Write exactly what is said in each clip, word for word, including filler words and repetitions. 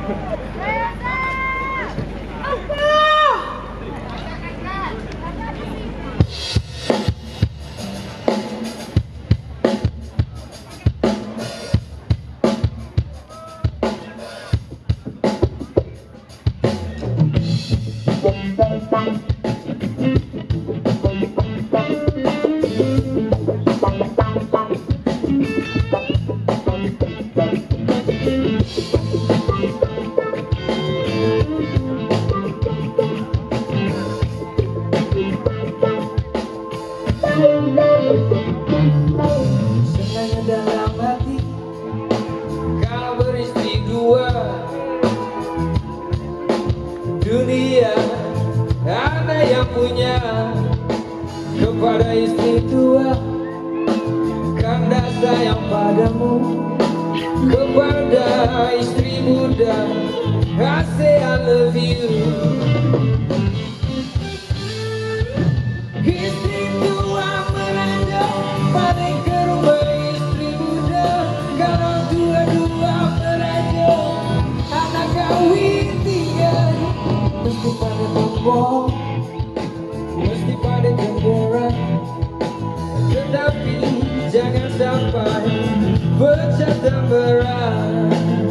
Senang dalam hati kau beristri dua, dunia ada yang punya kepada istri tua, karena sayang padamu. Kepada istri muda I say I love you. Istri tua meranjang balik ke rumah istri muda, kalau dua-dua meranjang anak kawin tiga. Mesti pada tombol, mesti pada jendera, tetapi jangan sampai pecah temberan.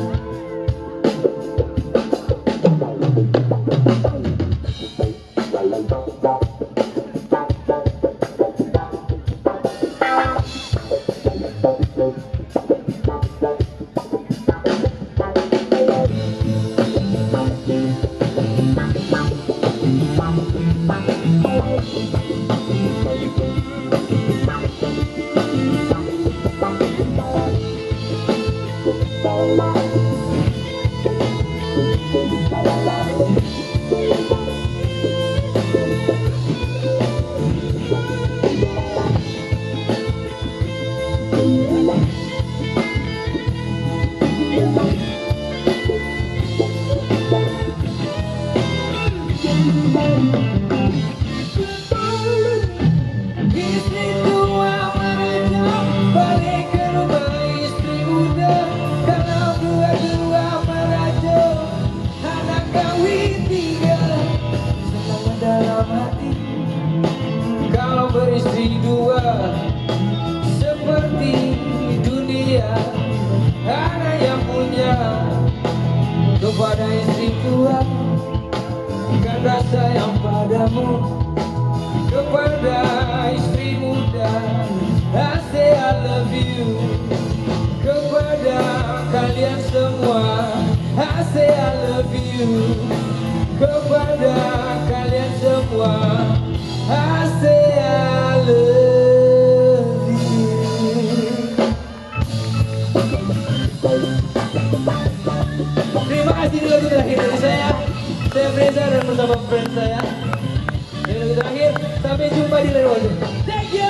Istri tua meranjang balik ke rumah istri muda, kalau dua-dua meranjang anak kawin tiga. Senang dalam hati kalau beristri dua, seperti dunia ada yang punya kepada istri tua, karena sayang padamu. Kepada istri muda I say I love you. Kepada kalian semua I say I love you. Kepada kalian semua I say I love you. Terima kasih di lagu terakhir dari saya. Saya Freza dan bersama friend saya. Ini lagu terakhir, sampai jumpa di lain waktu. Thank you.